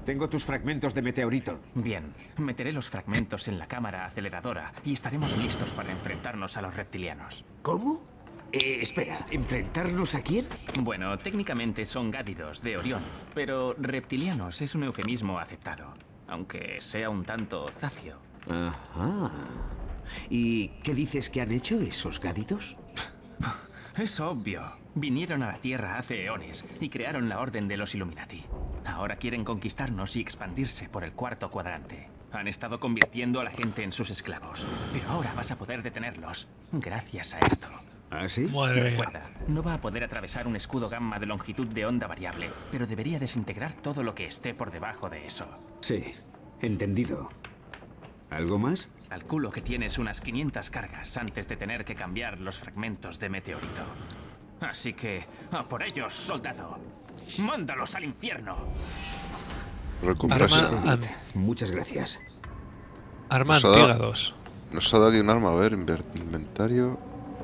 Tengo tus fragmentos de meteorito. Bien, meteré los fragmentos en la cámara aceleradora y estaremos listos para enfrentarnos a los reptilianos. ¿Cómo? Espera, ¿enfrentarnos a quién? Bueno, técnicamente son gádidos de Orión, pero reptilianos es un eufemismo aceptado, aunque sea un tanto zafio. Ajá. ¿Y qué dices que han hecho esos gádidos? Es obvio. Vinieron a la Tierra hace eones y crearon la Orden de los Illuminati. Ahora quieren conquistarnos y expandirse por el cuarto cuadrante. Han estado convirtiendo a la gente en sus esclavos, pero ahora vas a poder detenerlos gracias a esto. ¿Ah, sí? Madre mía. Recuerda, no va a poder atravesar un escudo gamma de longitud de onda variable, pero debería desintegrar todo lo que esté por debajo de eso. Sí, entendido. ¿Algo más? Calculo que tienes unas 500 cargas antes de tener que cambiar los fragmentos de meteorito. Así que, ¡a por ellos, soldado! ¡Mándalos al infierno! Recompensa. Arma- Muchas gracias. Arma Nos ha dado- antígados. Nos ha dado aquí un arma, a ver, inventario.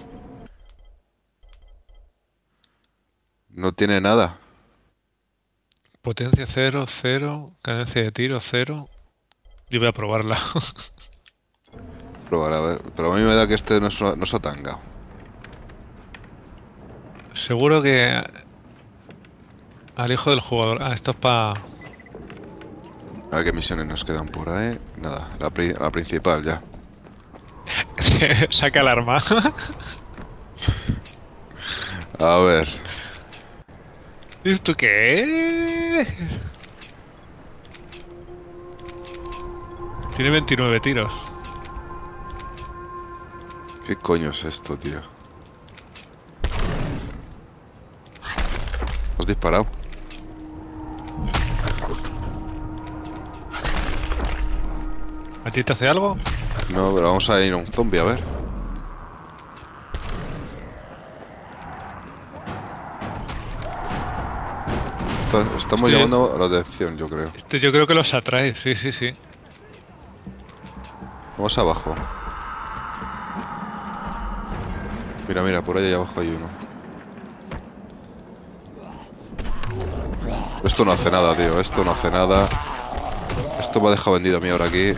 No tiene nada. Potencia 0, 0. Cadencia de tiro 0. Yo voy a probarla. Probar, a ver. Pero a mí me da que este no es Atanga. Seguro que al hijo del jugador. Ah, esto es para... A ver qué misiones nos quedan por ahí. Nada, la principal ya. Saca el arma. A ver. ¿Esto qué es? Tiene 29 tiros. ¿Qué coño es esto, tío? ¿Has disparado? ¿A ti te hace algo? No, pero vamos a ir a un zombie, a ver. Estamos Estoy- llamando la atención, yo creo. Esto yo creo que los atrae. Sí, sí, sí. Vamos abajo. Mira, mira, por ahí abajo hay uno. Esto no hace nada, tío. Esto no hace nada. Esto me ha dejado vendido a mí ahora aquí.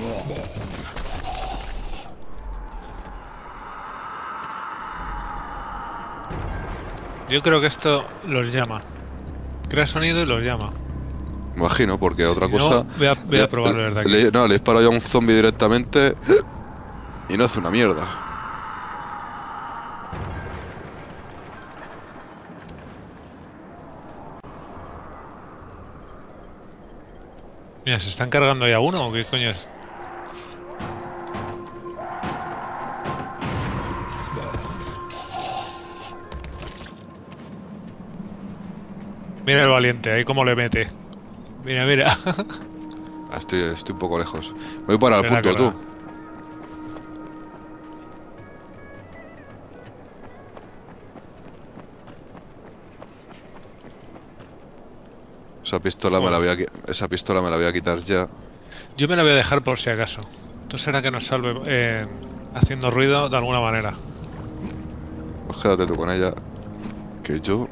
Yo creo que esto los llama. Crea sonido y los llama. Me imagino, porque otra Si no, cosa... voy a probarlo desde aquí. No, le he disparado ya a un zombie directamente y no hace una mierda. Mira, ¿se están cargando ya uno o qué coño es? Mira el valiente, ahí cómo le mete. Mira, mira. Ah, estoy un poco lejos. Me voy para el Venga, punto, que va. tú. Esa pistola me la voy a, esa pistola me la voy a quitar ya. Yo me la voy a dejar por si acaso. Esto será que nos salve haciendo ruido de alguna manera. Pues quédate tú con ella. Que yo...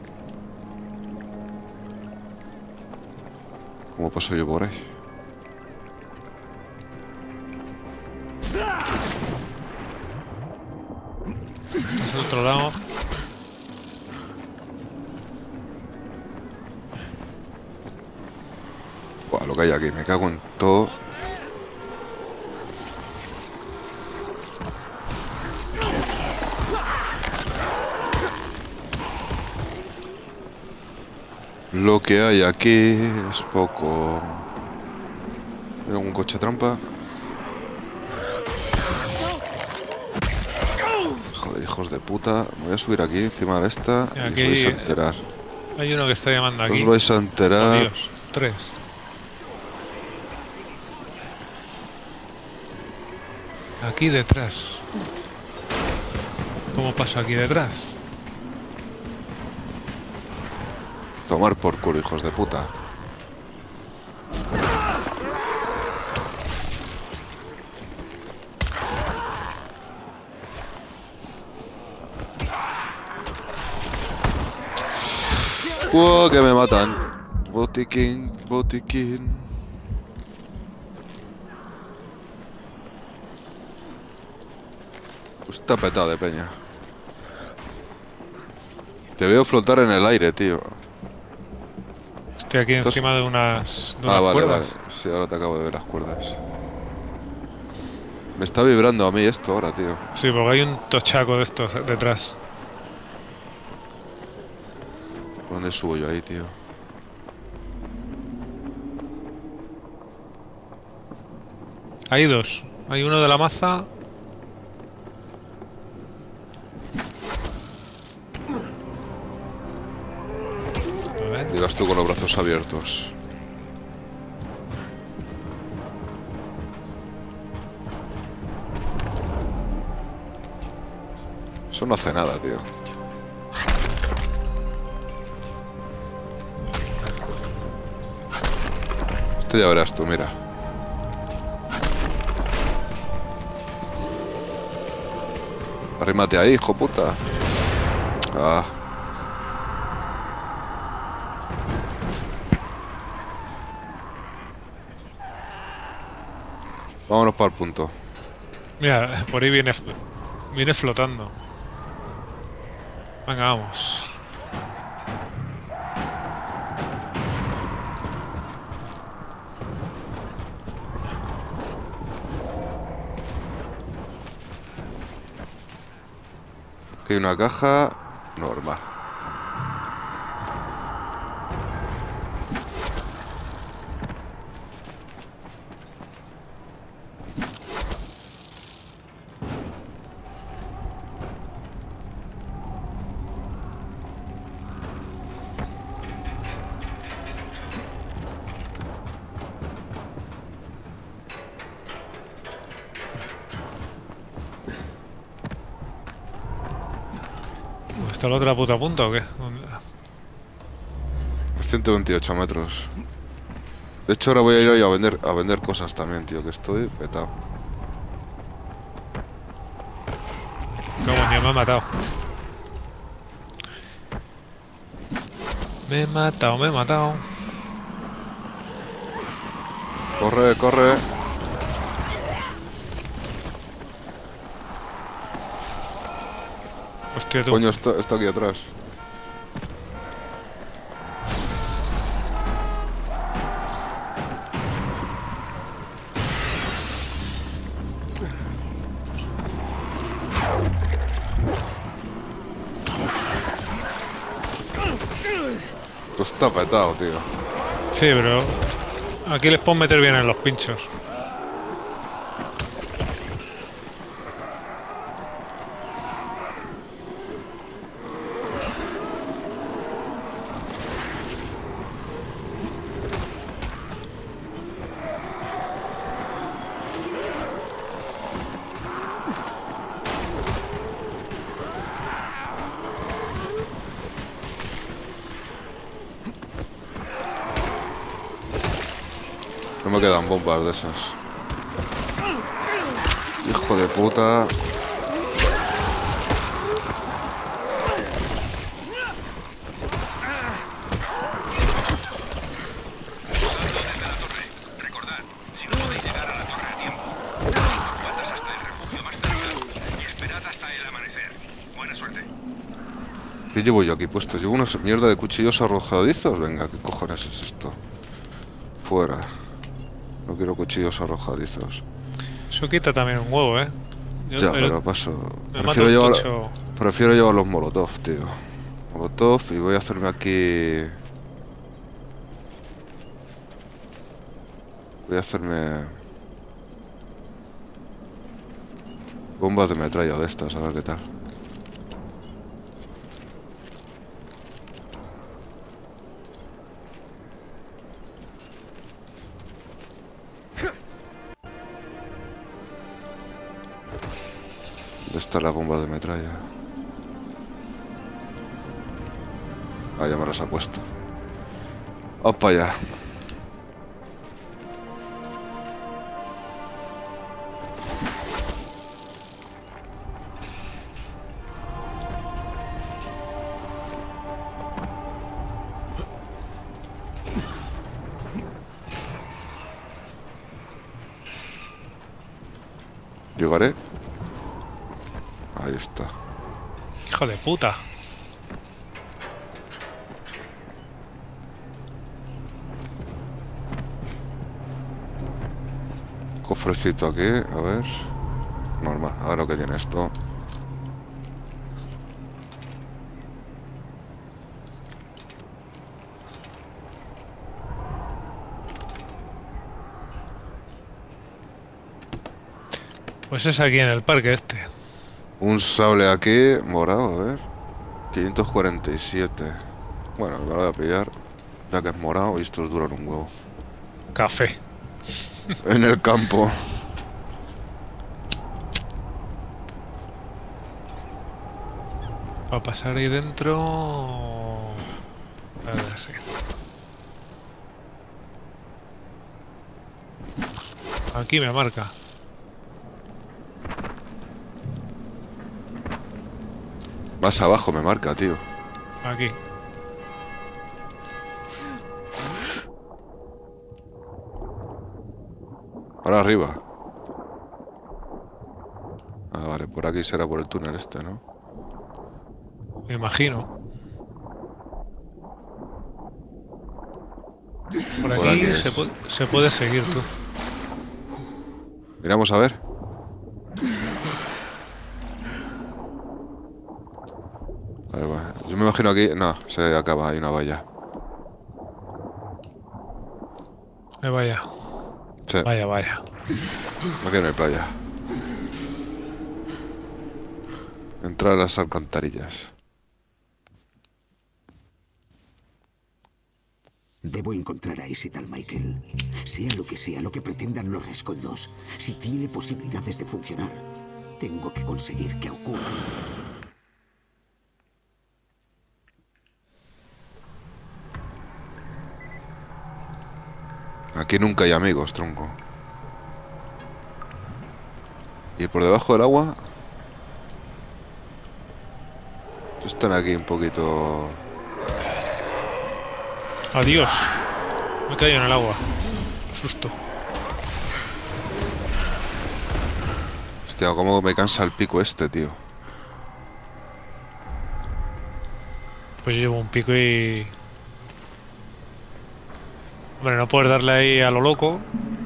¿Cómo paso yo por ahí? Esto es el otro lado. Buah, lo que hay aquí, me cago en todo. Lo que hay aquí es poco. Mira un coche trampa. Joder, hijos de puta. Me voy a subir aquí encima de esta y os Aquí- vais a enterar. Hay uno que está llamando aquí. Os vais a Oh, enterar. Dios, 3. Aquí detrás. ¿Cómo pasa aquí detrás? Tomar por culo, hijos de puta. ¡Wow! Que me matan. Botiquín, botiquín. Pues está petado de peña. Te veo flotar en el aire, tío. Estoy aquí ¿Estás? encima de unas Vale, cuerdas. vale. Sí, ahora te acabo de ver las cuerdas. Me está vibrando a mí esto ahora, tío. Sí, porque hay un tochaco de estos detrás. ¿Dónde subo yo ahí, tío? Hay dos. Hay uno de la maza. A ver. Digas tú con los brazos abiertos. Eso no hace nada, tío. Esto ya verás tú, mira. Arrímate ahí, hijo puta. Ah. Vámonos para el punto. Mira, por ahí viene flotando. Venga, vamos. Aquí hay una caja normal. ¿Está la otra puta punta o qué? 128 metros. De hecho, ahora voy a ir ahí a vender cosas también, tío, que estoy petado. Coño, me ha matado. Me he matado, me he matado. Corre, corre. Hostia, tú. Coño, está aquí atrás. Esto está petado, tío. Sí, pero aquí les puedo meter bien en los pinchos. No me quedan bombas de esas. Hijo de puta. Recordad, si no podéis llegar a la torre a tiempo, evacuad hasta el refugio más cercano y esperad hasta el amanecer. Buena suerte. ¿Qué llevo yo aquí puesto? ¿Llevo una mierda de cuchillos arrojadizos? Venga, ¿qué cojones es esto? Fuera. No quiero cuchillos arrojadizos. Eso quita también un huevo, ¿eh? Yo Ya, me lo paso. me mato un tocho. Prefiero llevar los molotov, tío. Molotov y voy a hacerme aquí... Voy a hacerme... bombas de metralla de estas, a ver qué tal. ¿Dónde están las bombas de metralla? Ah, ya me las ha puesto. Vamos para allá. Llegaré. Ahí está. Hijo de puta. Cofrecito aquí, a ver. Normal, a ver lo que tiene esto. Pues es aquí en el parque este. Un sable aquí, morado, a ver. 547. Bueno, me lo voy a pillar. Ya que es morado y estos duran un huevo. Café. En el campo. Para pasar ahí dentro... A ver, sí. Aquí me marca. Más abajo me marca, tío. Aquí. Ahora arriba. Ah, vale, por aquí será por el túnel este, ¿no? Me imagino. Por Por aquí aquí se puede seguir tú. Miramos a ver. Vale, vale. Yo me imagino aquí... No, se acaba, hay una valla. Vaya. Sí, Vaya, vaya. aquí no hay playa. Entrar a las alcantarillas. Debo encontrar a ese tal Michael. Sea lo que pretendan los rescoldos. Si tiene posibilidades de funcionar, tengo que conseguir que ocurra. Aquí nunca hay amigos, tronco. Y por debajo del agua... Están aquí un poquito... Adiós. Me caigo en el agua. Susto. Hostia, cómo me cansa el pico este, tío. Pues llevo un pico y... Hombre, no puedes darle ahí a lo loco.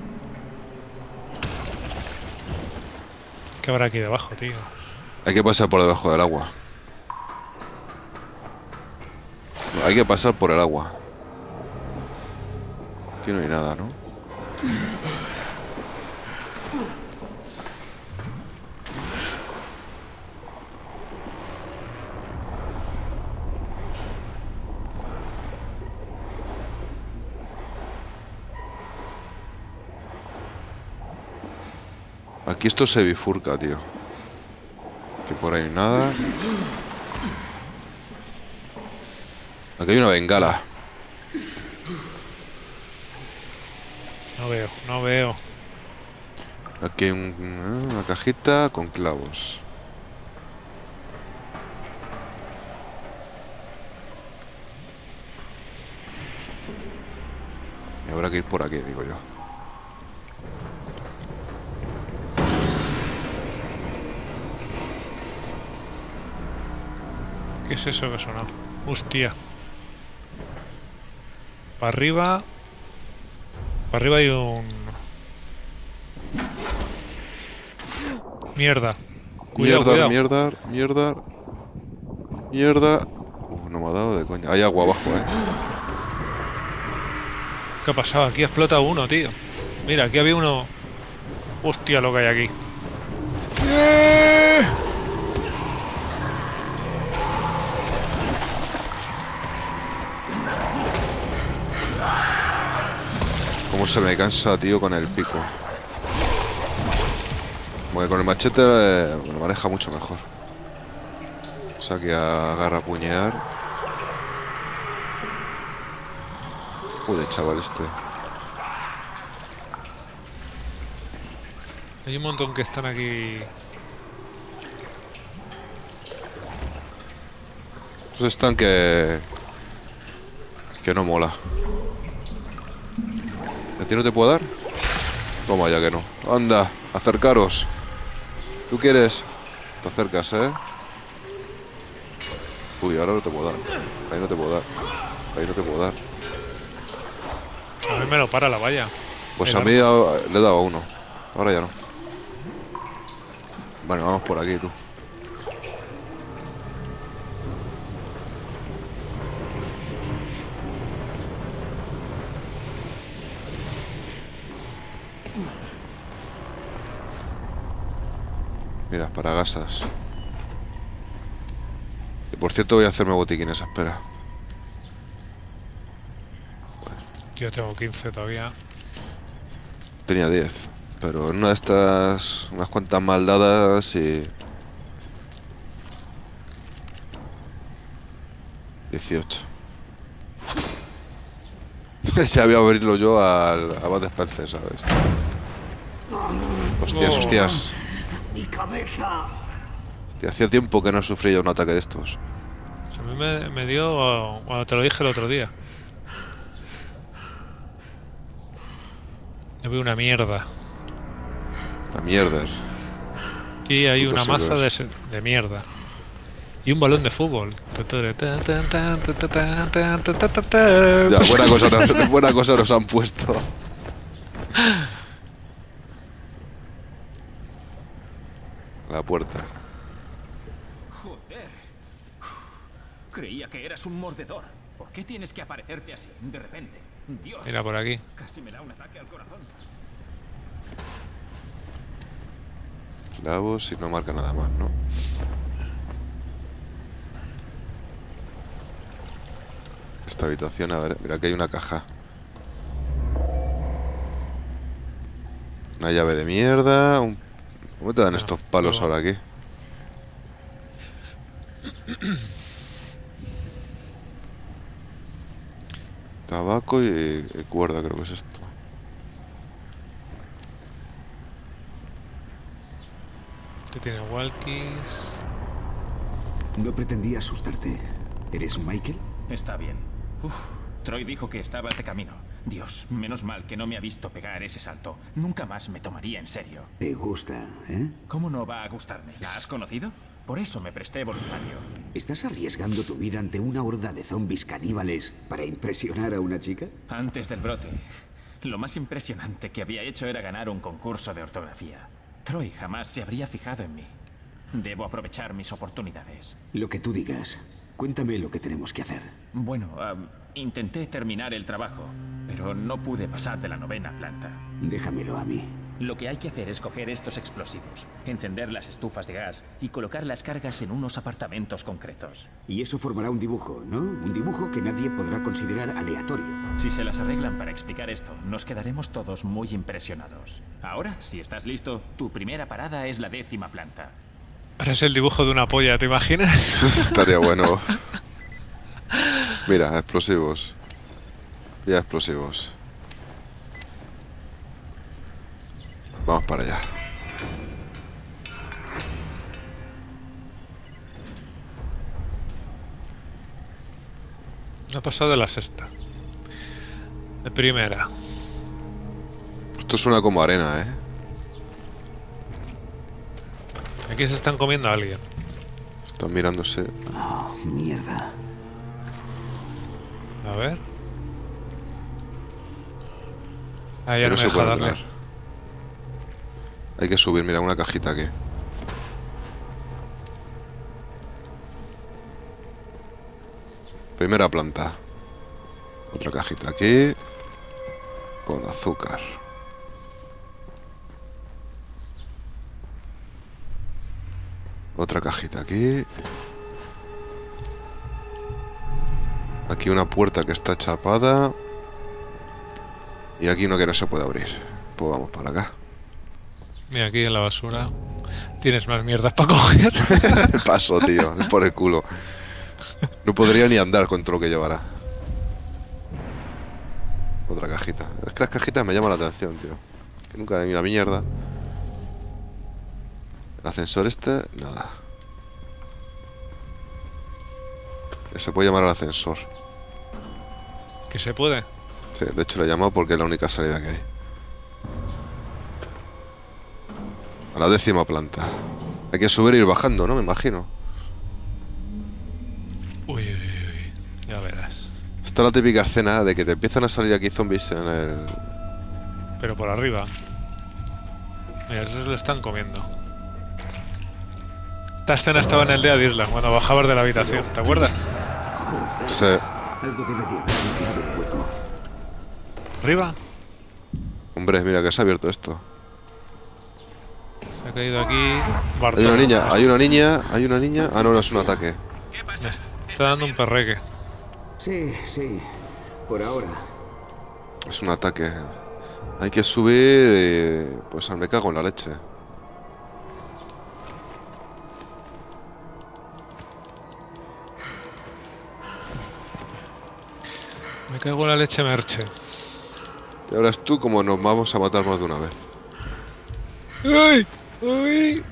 ¿Qué habrá aquí debajo, tío? Hay que pasar por debajo del agua. No, hay que pasar por el agua. Aquí no hay nada, ¿no? Aquí esto se bifurca, tío. Que por ahí nada. Aquí hay una bengala. No veo. Aquí hay una cajita con clavos. Y habrá que ir por aquí, digo yo. ¿Qué es eso que suena? Hostia. Para arriba... Para arriba hay un... Mierda. Cuidado, Mierda, cuidado. mierda, mierda. Mierda. No me ha dado de coña. Hay agua abajo, ¿Qué ha pasado? Aquí explota uno, tío. Mira, aquí había uno... Hostia, lo que hay aquí. Cómo se me cansa, tío, con el pico. Porque con el machete me lo maneja mucho mejor. O sea que agarra a puñear. Joder, chaval este. Hay un montón que están aquí... Esos están que no mola. ¿A ti no te puedo dar? Toma, ya que no. Anda, acercaros. ¿Tú quieres? Te acercas, ¿eh? Uy, ahora no te puedo dar. Ahí no te puedo dar. Ahí no te puedo dar. A mí me lo para la valla. Pues El a mí arma. le he dado a uno. Ahora ya no. Bueno, vamos por aquí, tú. Mira, para gasas. Y por cierto voy a hacerme botiquines, espera. Yo tengo 15 todavía. Tenía 10. Pero en una de estas, unas cuantas maldadas y... 18. Ya voy a abrirlo yo a Bud Spencer, ¿sabes? Hostias, hostias. ¡Mi cabeza! Hostia, hacía tiempo que no sufría un ataque de estos. A mí me dio cuando te lo dije el otro día. Yo veo una mierda. La mierda. Y hay Putos una maza héroes. de mierda. Y un balón de fútbol. Ya, buena cosa nos han puesto. La puerta. Joder. Creía que eras un mordedor. ¿Por qué tienes que aparecerte así, de repente? Dios. Mira por aquí. Casi me da un ataque al corazón. Clavos y no marca nada más, ¿no? Esta habitación, a ver, mira que hay una caja. Una llave de mierda. ¿Cómo te dan estos palos ahora aquí? Tabaco y cuerda, creo que es esto. Este tiene walkies. No pretendía asustarte. ¿Eres Michael? Está bien. Uf, Troy dijo que estabas de camino. Dios, menos mal que no me ha visto pegar ese salto. Nunca más me tomaría en serio. ¿Te gusta, eh? ¿Cómo no va a gustarme? ¿La has conocido? Por eso me presté voluntario. ¿Estás arriesgando tu vida ante una horda de zombies caníbales para impresionar a una chica? Antes del brote, lo más impresionante que había hecho era ganar un concurso de ortografía. Troy jamás se habría fijado en mí. Debo aprovechar mis oportunidades. Lo que tú digas. Cuéntame lo que tenemos que hacer. Bueno, intenté terminar el trabajo, pero no pude pasar de la 9ª planta. Déjamelo a mí. Lo que hay que hacer es coger estos explosivos, encender las estufas de gas y colocar las cargas en unos apartamentos concretos. Y eso formará un dibujo, ¿no? Un dibujo que nadie podrá considerar aleatorio. Si se las arreglan para explicar esto, nos quedaremos todos muy impresionados. Ahora, si estás listo, tu primera parada es la 10ª planta. Ahora es el dibujo de una polla, ¿te imaginas? Estaría bueno. Mira, explosivos. Ya explosivos. Vamos para allá. No ha pasado de la 6ª. De primera. Esto suena como arena, ¿eh? Aquí se están comiendo a alguien. Están mirándose. Oh, mierda. A ver. Ah, ya Pero no me se deja puede darle. entrar. Hay que subir, mira, una cajita aquí. Primera planta. Otra cajita aquí. Con azúcar. Otra cajita aquí. Aquí una puerta que está chapada. Y aquí uno que no se puede abrir. Pues vamos para acá. Mira, aquí en la basura. Tienes más mierdas para coger. Paso, tío. Es por el culo. No podría ni andar con todo lo que llevará. Otra cajita. Es que las cajitas me llaman la atención, tío. Que nunca hay una mierda. El ascensor este, nada. Se puede llamar al ascensor. Que se puede. Sí, de hecho lo he llamado porque es la única salida que hay. A la 10ª planta. Hay que subir e ir bajando, ¿no? Me imagino. Uy, uy, uy, uy. Ya verás. Esta es la típica escena de que te empiezan a salir aquí zombies en el... Pero por arriba. Mira, esos lo están comiendo. Esta escena estaba en el Dead Island, cuando bajabas de la habitación, ¿te acuerdas? Joder. Sí. Algo debe de haber bloqueado el hueco. ¿Arriba? Hombre, mira que se ha abierto esto. Se ha caído aquí... Hay Bartolo. una niña, hay una niña, hay una niña... Ah, no, no es un ataque. Me está dando un perreque. Sí, sí. Por ahora. Es un ataque. Hay que subir... Pues me cago en la leche. Me cago en la leche merche. Y ahora es tú como nos vamos a matar más de una vez. ¡Ay! ¡Ay!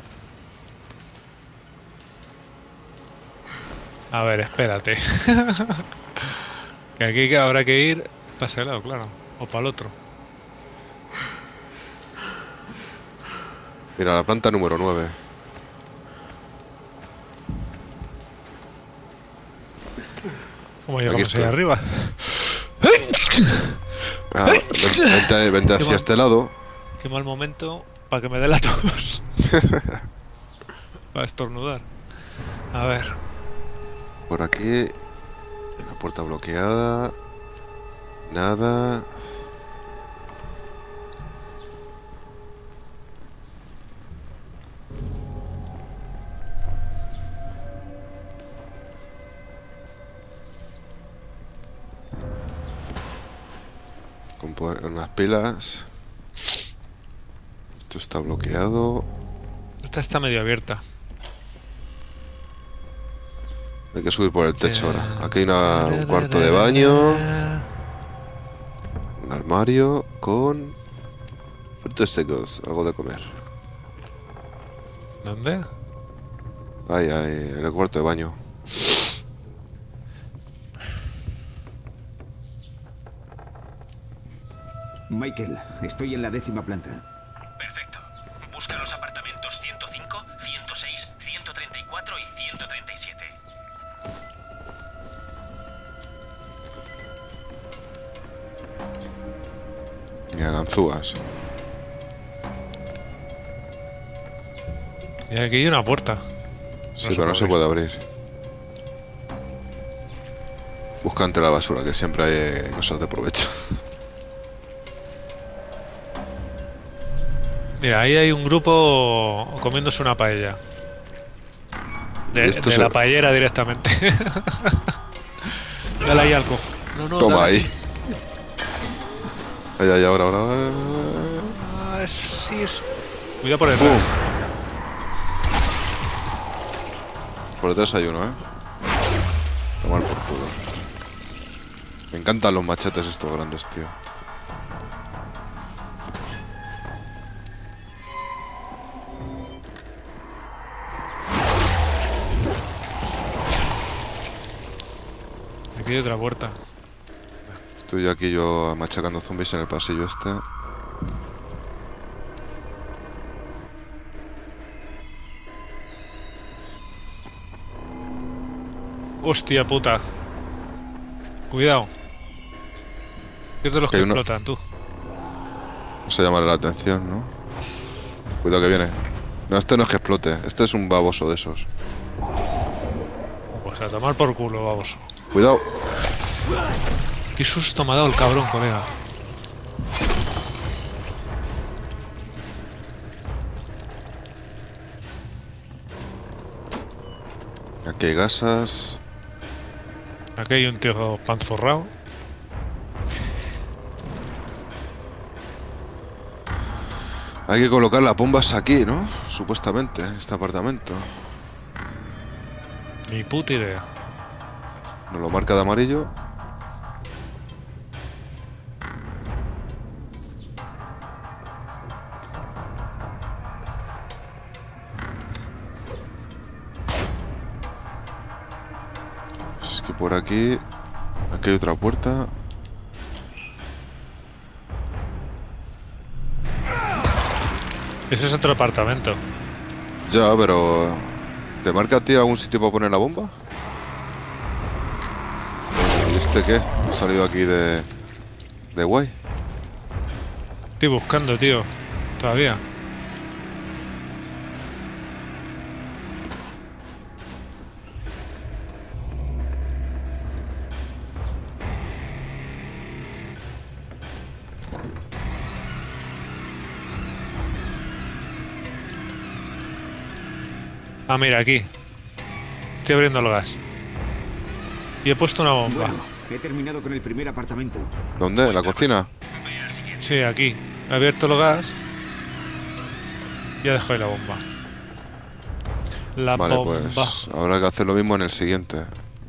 A ver, espérate. Que aquí habrá que ir para ese lado, claro. O para el otro. Mira, la planta número 9. ¿Cómo Aquí llegamos estoy. ahí arriba? Ah, vente hacia este lado. Qué mal momento para que me dé la tos. Para estornudar. A ver. Por aquí. La puerta bloqueada. Nada. Unas pilas. Esto está bloqueado. Esta está medio abierta. Hay que subir por el techo ahora. Aquí hay un cuarto de baño. Un armario con frutos secos, algo de comer. ¿Dónde? Ahí, en el cuarto de baño. Michael, estoy en la 10ª planta. Perfecto. Busca los apartamentos 105, 106, 134 y 137. Mira, ganzúas. Y aquí hay una puerta. Sí, pero no se puede abrir. Busca entre la basura, que siempre hay cosas de provecho. Mira, ahí hay un grupo comiéndose una paella. De la paellera directamente. Dale ahí algo. No, Toma dale. ahí. Ahí, ahora. Ah, sí, es... Cuidado por detrás. Por detrás hay uno, Tomar por culo. Me encantan los machetes estos grandes, tío. Aquí hay otra puerta. Estoy aquí yo machacando zombies en el pasillo este. Hostia puta. Cuidado. ¿Qué es de los Que que hay uno- explotan, tú? No se llamará la atención, ¿no? Cuidado que viene. No, este no es que explote. Este es un baboso de esos. Pues a tomar por culo, baboso. Cuidado. Qué susto me ha dado el cabrón, colega. Aquí hay gasas. Aquí hay un tío panzorrado. Hay que colocar las bombas aquí, ¿no? Supuestamente, en este apartamento. Ni puta idea. Nos lo marca de amarillo. Es que por aquí... Aquí hay otra puerta. Ese es otro apartamento. Ya, pero... ¿Te marca a ti algún sitio para poner la bomba? ¿Y este qué? Ha salido aquí de guay. Estoy buscando, tío. Todavía. Ah, mira, aquí. Estoy abriendo el gas. Y he puesto una bomba. Bueno, he terminado con el primer apartamento. ¿Dónde? ¿En la cocina? Sí, aquí. He abierto el gas. Ya dejo ahí la bomba. La Vale, bomba. pues habrá que hacer lo mismo en el siguiente.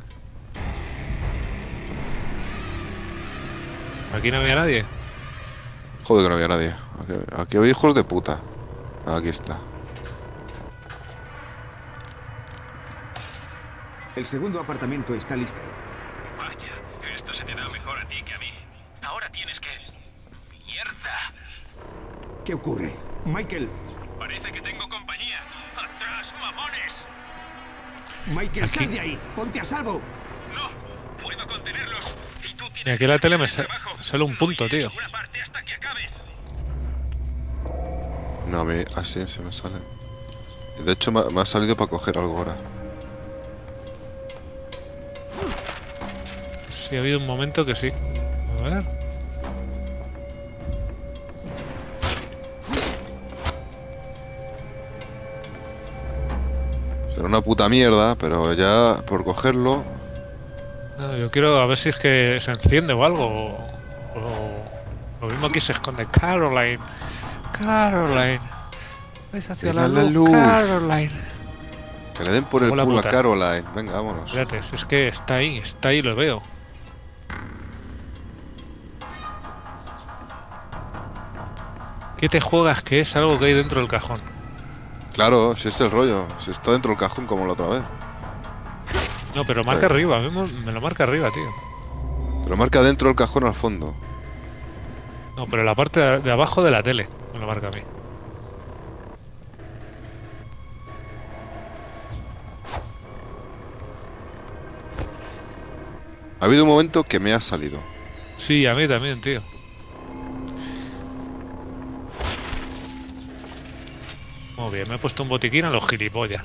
Aquí no había nadie. Joder que no había nadie. Aquí hay hijos de puta. Aquí está. El segundo apartamento está listo. Vaya, esto se te da mejor a ti que a mí. Ahora tienes que... ¡Mierda! ¿Qué ocurre? Michael, Parece que tengo compañía. ¡Atrás, mamones! Michael, Aquí. sal de ahí. Ponte a salvo. No, puedo contenerlos. Y tú tienes Y aquí en la tele me que trabajo. sale un punto, No tío. iré a ninguna parte hasta que acabes. No, a mí así se me sale. De hecho, me ha salido para coger algo ahora. Sí, ha habido un momento que sí. A ver. Será una puta mierda, pero ya por cogerlo... No, yo quiero a ver si es que se enciende o algo. O lo mismo aquí se esconde. Caroline. Caroline. Vais hacia la Venga, la luz. luz. Caroline. Que le den por el Hola, culo a puta. Caroline. Venga, vámonos. Espérate, es que está ahí, lo veo. ¿Qué te juegas que es algo que hay dentro del cajón? Claro, si es el rollo. Si está dentro del cajón como la otra vez. No, pero marca arriba, me lo marca arriba, tío. Te lo marca dentro del cajón al fondo. No, pero la parte de abajo de la tele me lo marca a mí. Ha habido un momento que me ha salido. Sí, a mí también, tío. Muy bien, me he puesto un botiquín a los gilipollas.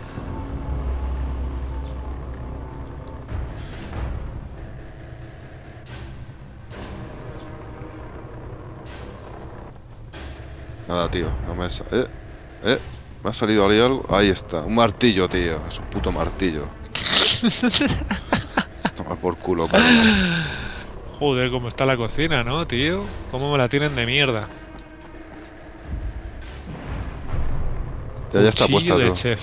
Nada, tío. No me me ha salido ahí algo. Ahí está. Un martillo, tío. Es un puto martillo. Toma por culo, Caroline. Joder, cómo está la cocina, ¿no, tío? Cómo me la tienen de mierda. Ya está puesta, Cuchillo de tío. chef.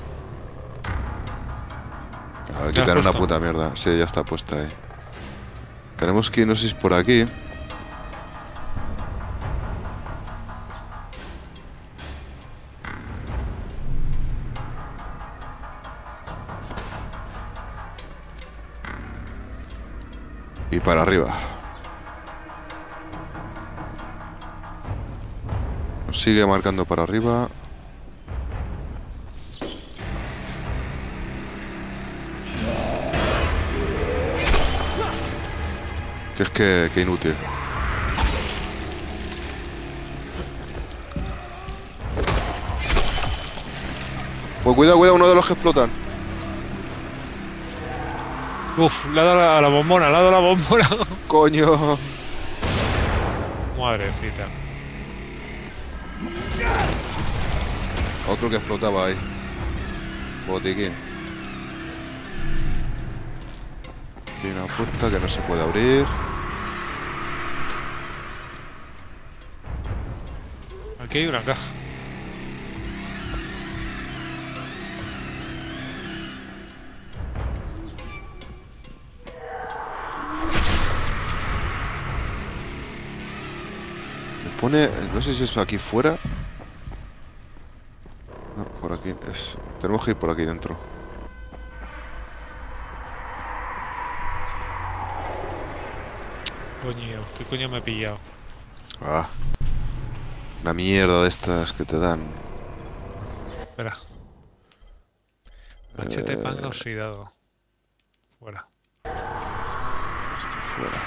A ver, ¿Ya quitar has una puesto? puta mierda. Sí, ya está puesta ahí. Tenemos que irnos por aquí. Y para arriba. Nos sigue marcando para arriba. Que inútil. Pues cuidado, uno de los que explotan. Uf, le ha dado a la bombona, le ha dado a la bombona. Coño. Madrecita. Otro que explotaba ahí. Botiquín. Hay una puerta que no se puede abrir. Aquí hay una caja. Me pone... No sé si es aquí fuera. No, por aquí. Tenemos que ir por aquí dentro. Coño, ¿qué coño me he pillado? Ah. Una mierda de estas que te dan. Espera. Machete pan oxidado. Fuera. Esto fuera.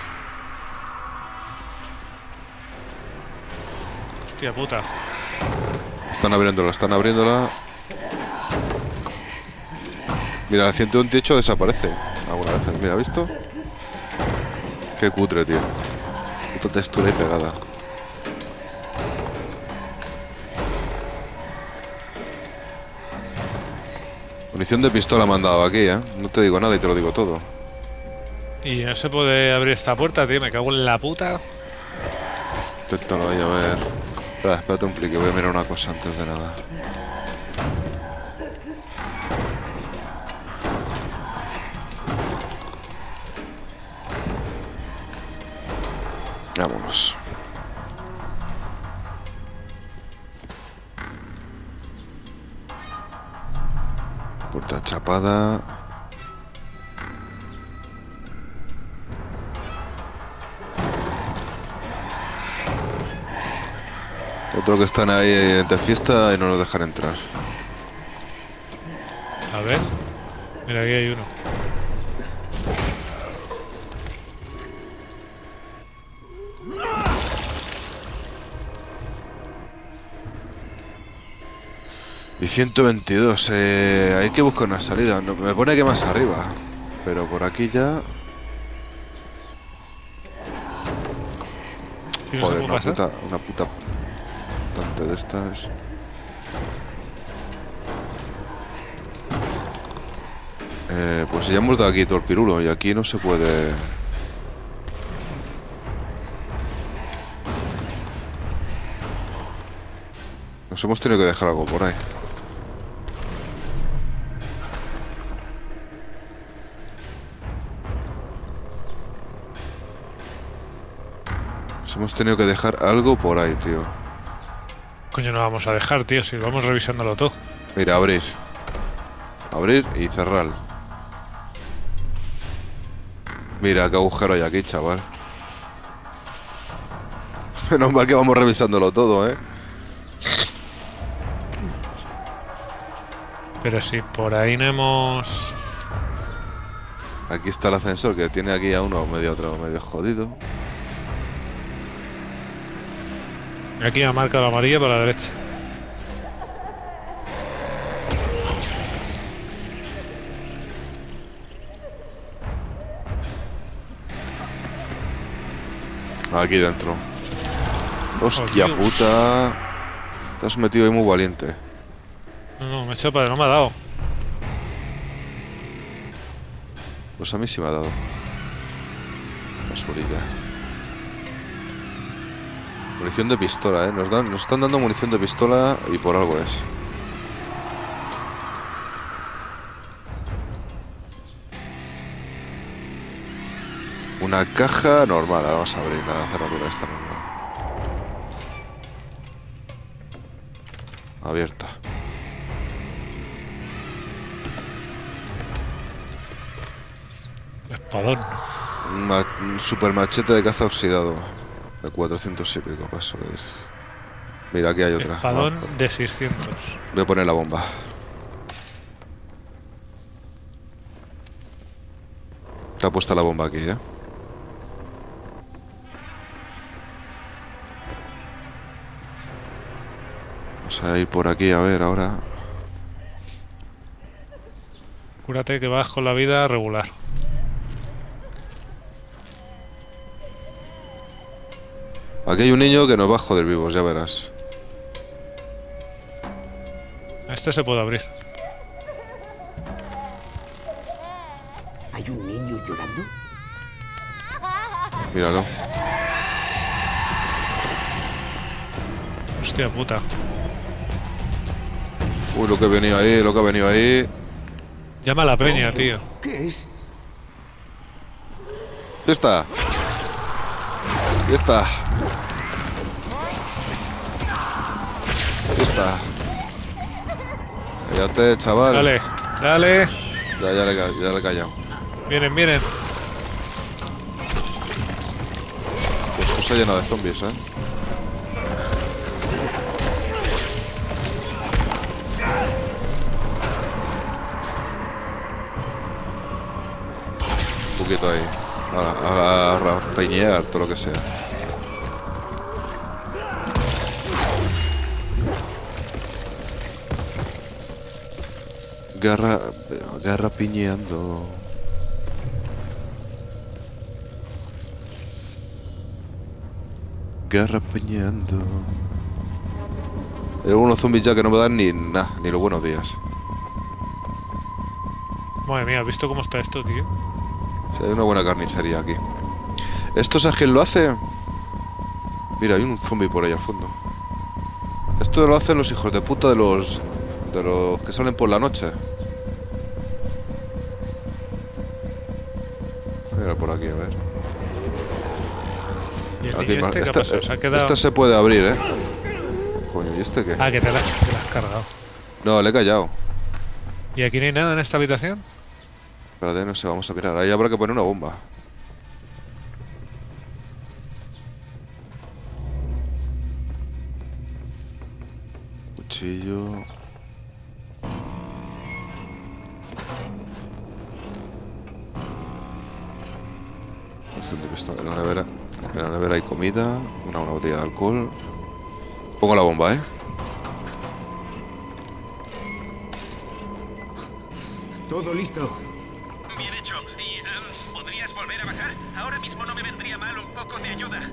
Hostia puta. Están abriéndola, están abriéndola. Mira, el 128 desaparece. Algunas veces, mira, ¿has visto? Qué cutre, tío. Puta textura y pegada. Munición de pistola me han dado aquí, ¿eh? No te digo nada y te lo digo todo. Y no se puede abrir esta puerta, tío. Me cago en la puta. Inténtalo ahí, a ver. Espera, espérate un clic, voy a mirar una cosa antes de nada. Vámonos. Puerta chapada. Otro que están ahí de fiesta y no nos dejan entrar. A ver. Mira, aquí hay uno. Y 122, hay que buscar una salida. No, me pone que más arriba. Pero por aquí ya... ¿Y no Joder, sé cómo pasar? una puta tante de estas. Pues ya hemos dado aquí todo el pirulo y aquí no se puede... Nos hemos tenido que dejar algo por ahí. Nos hemos tenido que dejar algo por ahí, tío. Coño, no vamos a dejar, tío. Si vamos revisándolo todo. Mira, abrir. Abrir y cerrar. Mira, qué agujero hay aquí, chaval. Menos mal que vamos revisándolo todo, ¿eh? Pero si por ahí no hemos... Aquí está el ascensor, que tiene aquí a uno medio otro medio jodido. Aquí me marca la amarilla para la derecha. Aquí dentro. Hostia Oh, Dios. puta. Te has metido ahí muy valiente. No, me he echado para... No me ha dado. Pues a mí sí me ha dado. Basurilla. Munición de pistola, ¿eh? Nos están dando munición de pistola y por algo es. Una caja normal, la vamos a abrir, la cerradura esta normal. Abierta. Espadón. Un super machete de caza oxidado. De 400 y pico, paso de... Mira, aquí hay otra. Espadón de 600. Voy a poner la bomba. Está puesta la bomba aquí, ¿eh? Vamos a ir por aquí a ver ahora. Cúrate que vas con la vida regular. Aquí hay un niño que nos va a joder vivos, ya verás. Este se puede abrir. ¿Hay un niño llorando? Míralo. Hostia puta. Uy, lo que ha venido ahí, lo que ha venido ahí. Llama a la peña, tío. ¿Qué es? Ya está. Ya está. Ya está. Cállate, chaval. Dale, dale. Ya le he callado. Vienen, vienen. Pues esto se ha llenado de zombies, ¿eh? poquito ahí. A rapiñar, todo lo que sea. Garrapiñando. Garrapiñando. Hay algunos zombies ya que no me dan ni nada, ni los buenos días. Madre mía, ¿has visto cómo está esto, tío? Sí, hay una buena carnicería aquí. ¿Esto sabes quién lo hace? Mira, hay un zombie por ahí al fondo. Esto lo hacen los hijos de puta de los que salen por la noche. Mira por aquí, a ver. ¿Y el Aquí, niño este qué ha pasado? Se ha quedado... Este se puede abrir, ¿eh? Coño, ¿y este qué? Ah, que te la has cargado. No, le he callado. ¿Y aquí no hay nada en esta habitación? Espérate, no sé, vamos a mirar. Ahí habrá que poner una bomba. Cuchillo. En la nevera hay comida, una botella de alcohol. Pongo la bomba, ¿eh? Todo listo. Bien hecho. ¿Y podrías volver a bajar? Ahora mismo no me vendría mal un poco de ayuda.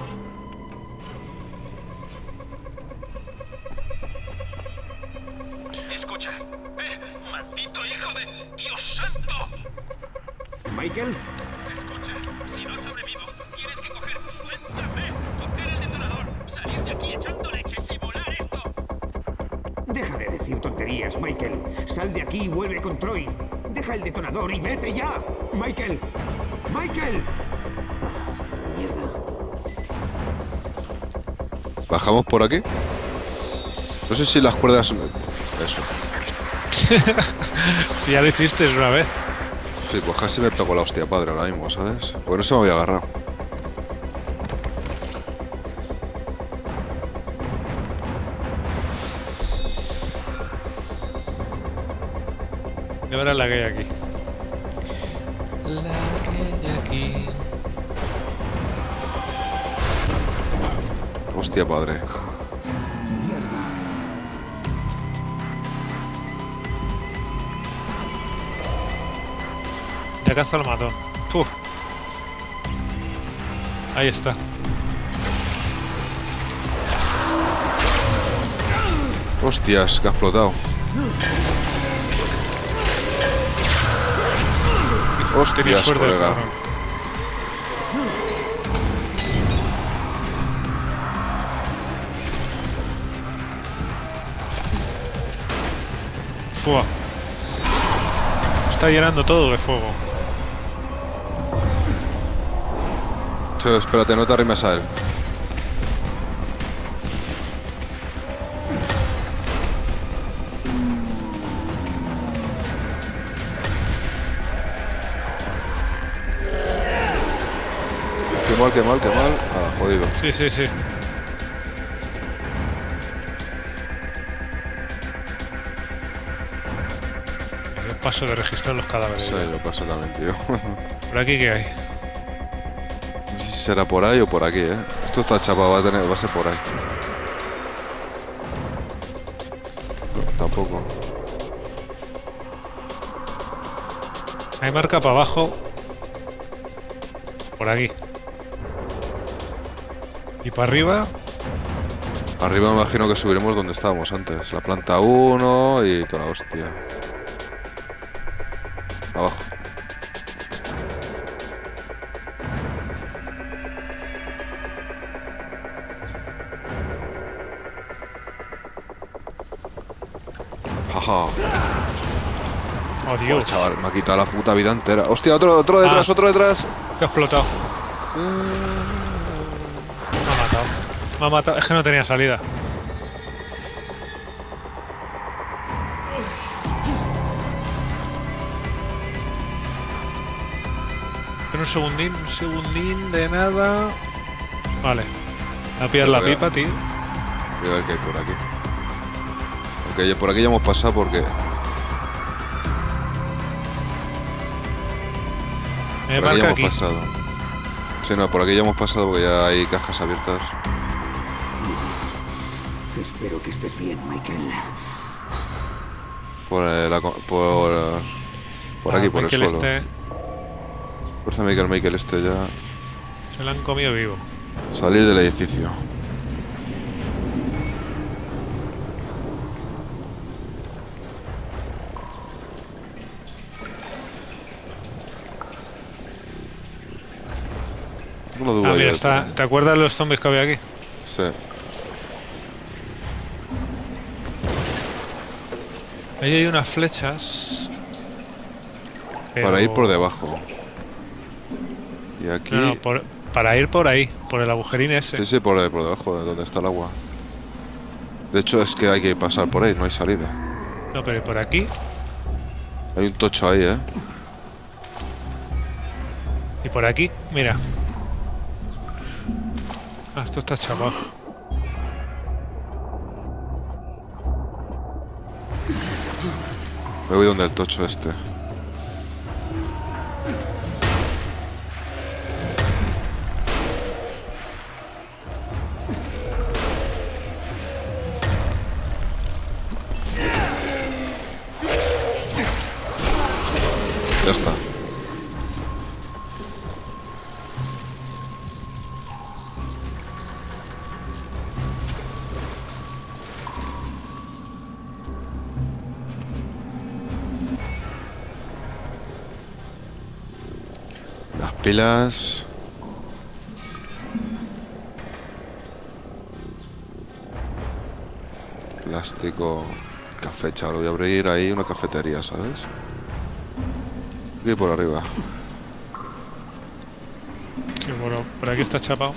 Escucha. ¡Maldito hijo de Dios santo! ¿Michael? Escucha, si no sobrevivo, tienes que coger... ¡Suéltame! ¡Coger el detonador! ¡Salir de aquí echando leches y volar esto! Deja de decir tonterías, Michael. Sal de aquí y vuelve con Troy. Deja el detonador y vete ya. Michael. Michael. Ah, mierda. ¿Bajamos por aquí? No sé si las cuerdas... Eso. Si ya lo hiciste una vez. Sí, pues casi me pego la hostia padre ahora mismo, ¿sabes? Por eso me había agarrado. Ya verás la que hay aquí. La que hay aquí. Hostia padre. Ya caza al matón. Puf. Ahí está. Hostias, que ha explotado. Tenía Hostias, suerte el colega. cabrón. Fua. Está llenando todo de fuego. Sí, espérate, no te arrimes a él. Qué mal, qué mal. Ah, jodido. Sí, sí, sí. Yo paso de registrar los cadáveres. Sí, yo paso también, tío. ¿Por aquí qué hay? No sé si será por ahí o por aquí, ¿eh? Esto está chapado, va a ser por ahí. No, tampoco. Hay marca para abajo. Por aquí. Y para arriba. Arriba me imagino que subiremos donde estábamos antes. La planta 1 y toda la hostia. Abajo. Jaja. Oh, Oh, Dios. chaval, me ha quitado la puta vida entera. Hostia, otro detrás, Ah. otro detrás. Que ha explotado. Me ha matado. Me ha matado. Es que no tenía salida. Pero un segundín de nada. Vale. Voy a pillar la pipa, tío. Voy a ver qué hay por aquí. Aunque por aquí ya hemos pasado porque... Me Por aquí ya marca hemos aquí. pasado. Sí, no, por aquí ya hemos pasado porque ya hay cajas abiertas. Espero que estés bien, Michael. Por aquí, por el Michael suelo. este Fuerza Michael este ya. se lo han comido vivo. Salir del edificio. No lo dudo Ah, yo mira, de está. todo. ¿Te acuerdas de los zombies que había aquí? Sí. Ahí hay unas flechas. Para ir pero- por debajo. Y aquí... No, para ir por ahí, por el agujerín ese. Sí, sí, por debajo de donde está el agua. De hecho, es que hay que pasar por ahí, no hay salida. No, pero por aquí Hay un tocho ahí, ¿eh? y por aquí, mira. Ah, esto está chapado. Me voy donde el tocho este. Ya está. Las pilas. Plástico. Café, chaval. Voy a abrir ahí una cafetería, ¿sabes? Aquí por arriba. Sí, bueno, por aquí está chapado.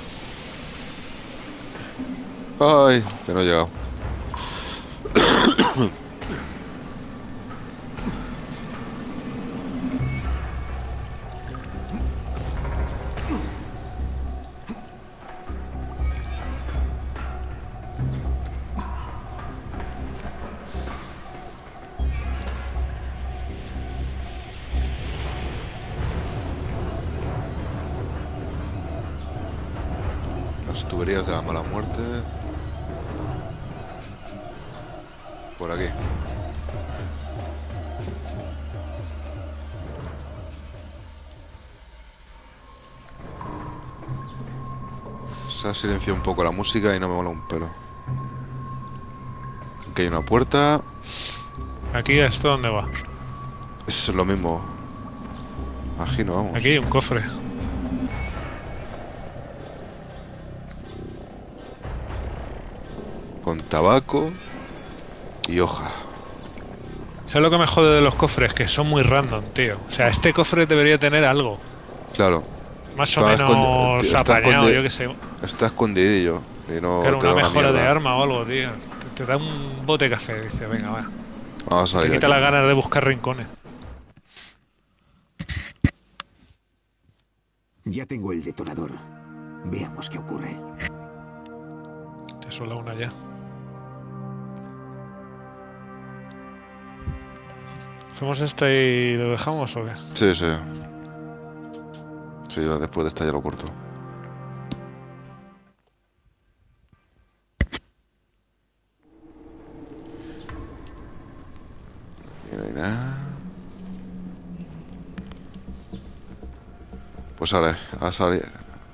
Ay, que no he llegado. Las tuberías de la mala muerte. Por aquí. Se ha silenciado un poco la música y no me mola un pelo. Aquí hay una puerta. Aquí, ¿esto dónde va? Es lo mismo. Imagino, vamos. Aquí hay un cofre. Con tabaco y hoja. ¿Sabes lo que me jode de los cofres? Que son muy random, tío. O sea, este cofre debería tener algo. Claro, Más o Está menos está apañado, escondi- yo qué sé. está escondidillo. Y no Claro, te una da una mejora de mierda. arma o algo, tío. Te da un bote de café, dice, venga, va. Vamos a Te ir quita aquí. las ganas de buscar rincones. Ya tengo el detonador. Veamos qué ocurre. Te suela una ya. ¿Hacemos este y lo dejamos o qué? Sí, sí. Sí, después de esta ya lo corto. Y no hay nada. Pues ahora, a salir.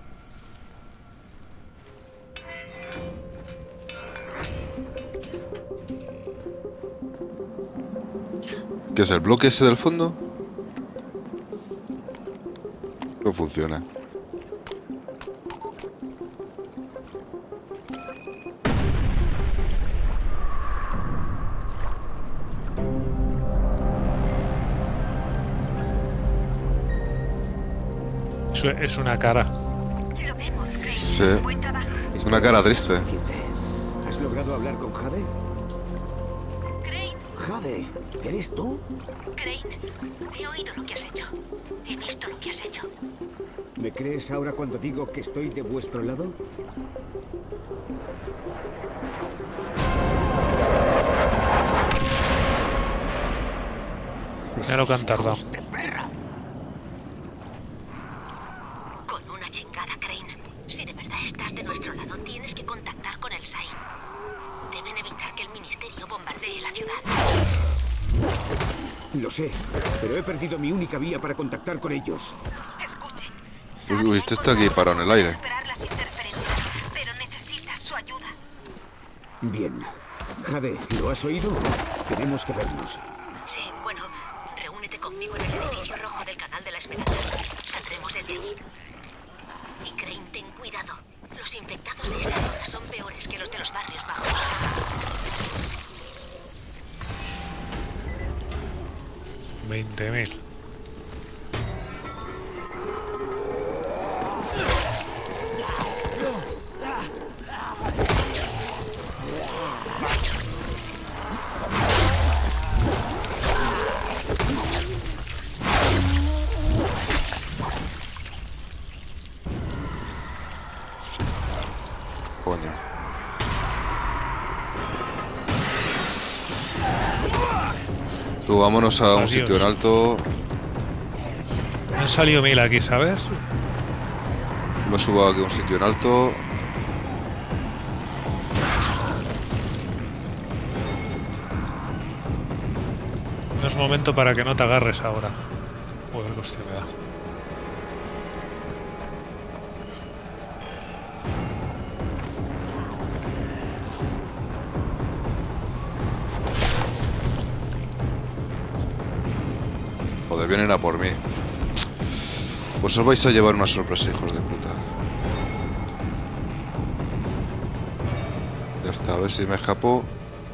¿Qué es el bloque ese del fondo? No funciona. Es una cara. Lo vemos, Crane. Sí. Buen trabajo. Es una cara triste. Suficiente. ¿Has logrado hablar con Jade? Crane, Jade, ¿eres tú? Crane, he oído lo que has hecho. He visto lo que has hecho. ¿Me crees ahora cuando digo que estoy de vuestro lado? Mira lo que han tardado. ¡Hijos de perra! de nuestro lado, tienes que contactar con el SAI. Deben evitar que el ministerio bombardee la ciudad. Lo sé, pero he perdido mi única vía para contactar con ellos. Escuche. Uy, este está aquí parado en el aire. Superar las interferencias, pero necesitas su ayuda. Bien. Jade, ¿lo has oído? Tenemos que vernos. Sí, bueno, reúnete conmigo en el edificio rojo del Canal de la Esperanza. Saldremos desde allí. Y Crane, ten cuidado. Los infectados de esta zona son peores que los de los barrios bajos. 20.000. Coño. Tú, vámonos a un Adiós. sitio en alto. Me han salido 1000 aquí, ¿sabes? Me subo aquí a un sitio en alto. No es momento para que no te agarres ahora. Joder, qué hostia me da. Joder, vienen a por mí. Pues os vais a llevar una sorpresa, hijos de puta. Ya está, a ver si me escapo.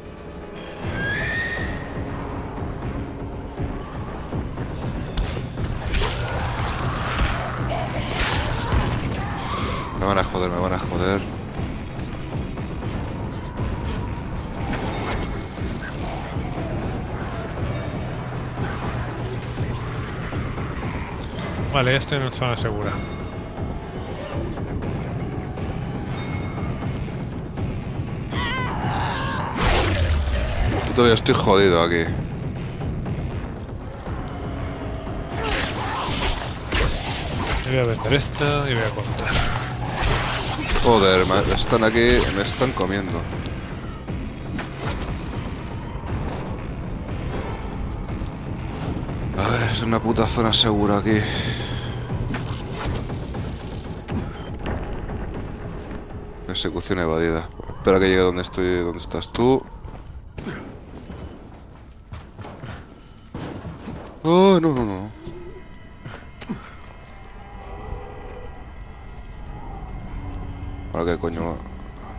Me van a joder, me van a joder. Vale, ya estoy en zona segura. Todavía estoy jodido aquí. Yo voy a vender esto y voy a contar. Joder, están aquí, me están comiendo. A ver, es una puta zona segura aquí. Persecución evadida. Espera que llegue donde estoy, donde estás tú. Oh, no, no, no. Ahora qué coño va.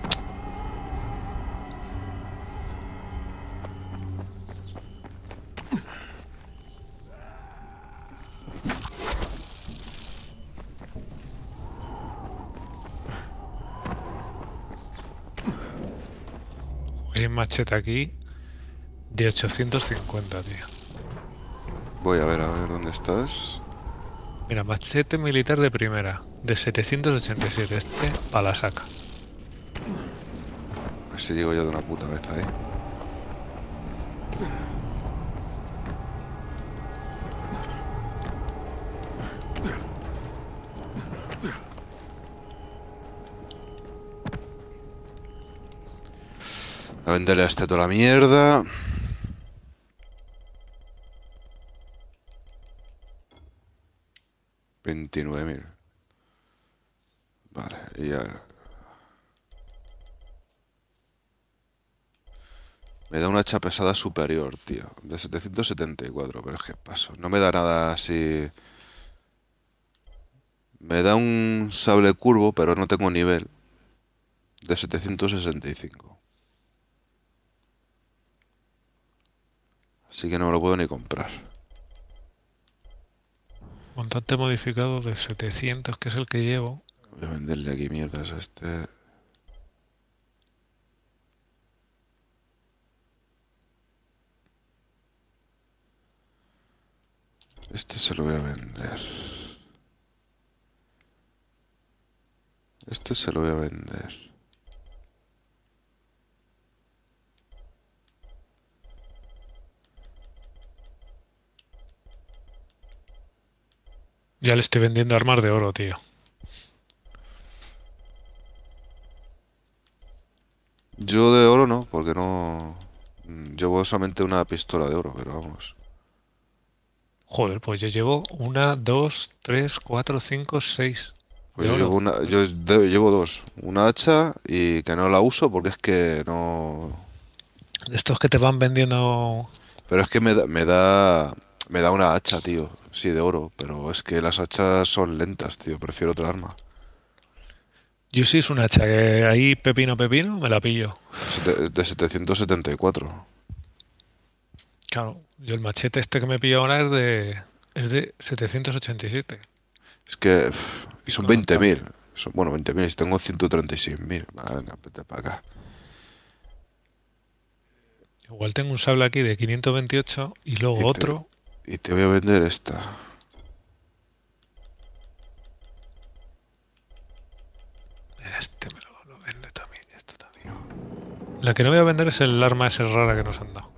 Hay un machete aquí de 850, tío. Voy a ver dónde estás. Mira, machete militar de primera, de 787. Este pa' la saca. A ver si llego yo de una puta vez ahí. A venderle a este toda la mierda. $29.000. Vale, y ahora. Me da una hacha pesada superior, tío. De 774, pero es que paso. No me da nada así. Me da un sable curvo, pero no tengo nivel. De 765. Así que no me lo puedo ni comprar. Montante modificado de 700, que es el que llevo. Voy a venderle aquí mierdas a este. Este se lo voy a vender. Este se lo voy a vender. Ya le estoy vendiendo armas de oro, tío. Yo de oro no, porque no... Llevo solamente una pistola de oro, pero vamos. Joder, pues yo llevo 1, 2, 3, 4, 5, 6 Pues de yo llevo oro. una, llevo dos. Una hacha y que no la uso porque es que no... De estos que te van vendiendo. Pero es que me da una hacha, tío. Sí, de oro, pero es que las hachas son lentas, tío. Prefiero otra arma. Yo sí es un hacha que ahí pepino me la pillo. De 774. Claro, yo el machete este que me pillo ahora es de 787. Es que... y Y son con un tanque. 20.000. Bueno, 20.000. Si tengo 136.000. Venga, vete para acá. Igual tengo un sable aquí de 528 y luego Y te, otro. y te voy a vender esta. Este me lo vende también, esto también. La que no voy a vender es el arma esa rara que nos han dado.